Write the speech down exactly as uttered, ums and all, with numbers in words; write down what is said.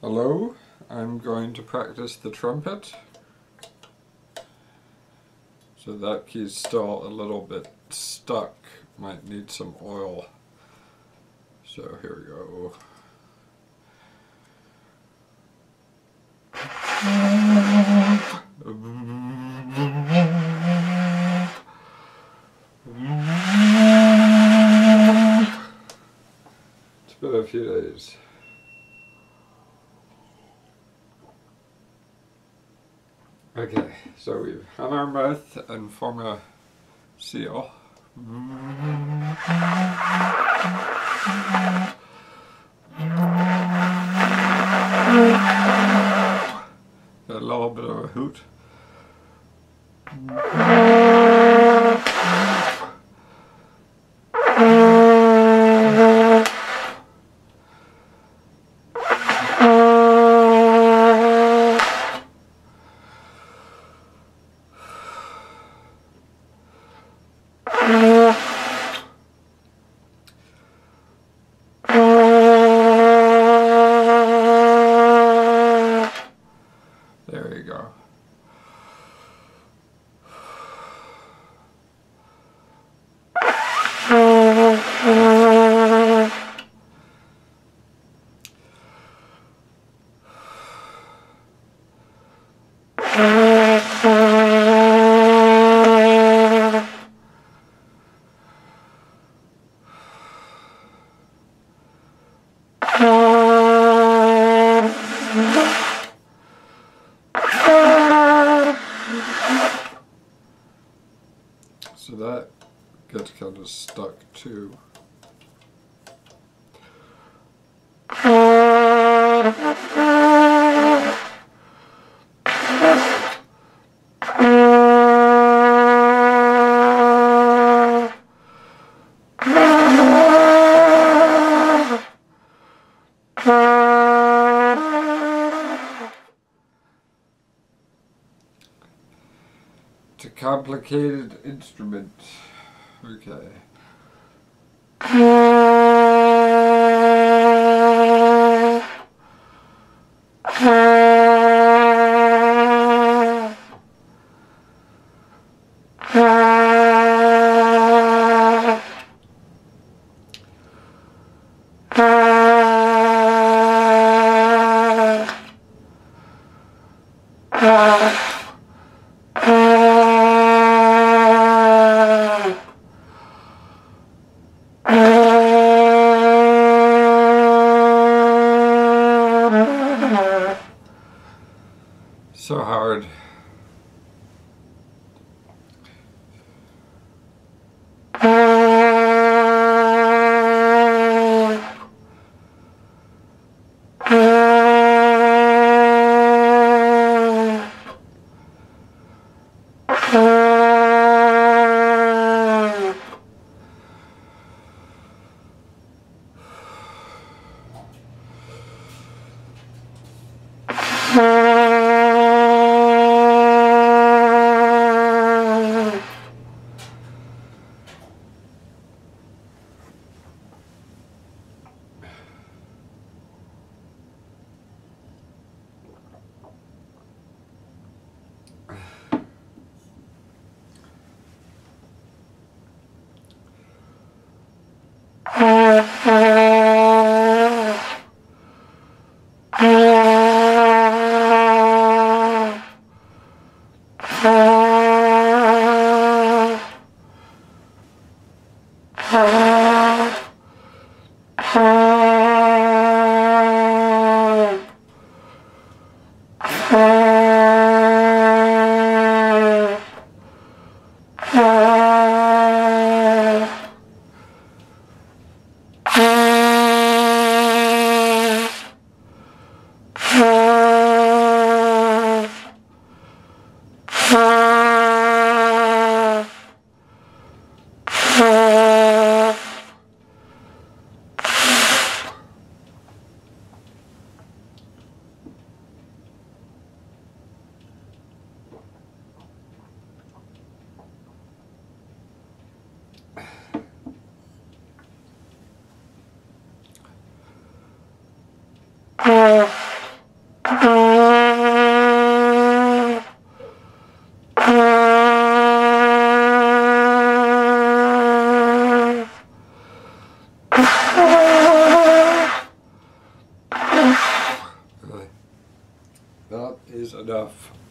Hello, I'm going to practice the trumpet. So that key's still a little bit stuck, might need some oil. So here we go. It's been a few days. Okay, so we've hung our mouth and form a seal. Got a little bit of a hoot. There you go. So that gets kind of stuck too. It's a complicated instrument. Okay. So hard. Uh... That is enough.